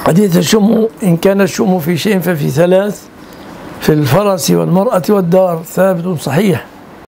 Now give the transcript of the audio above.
حديث الشم إن كان الشم في شيء ففي ثلاث: في الفرس والمرأة والدار، ثابت صحيح.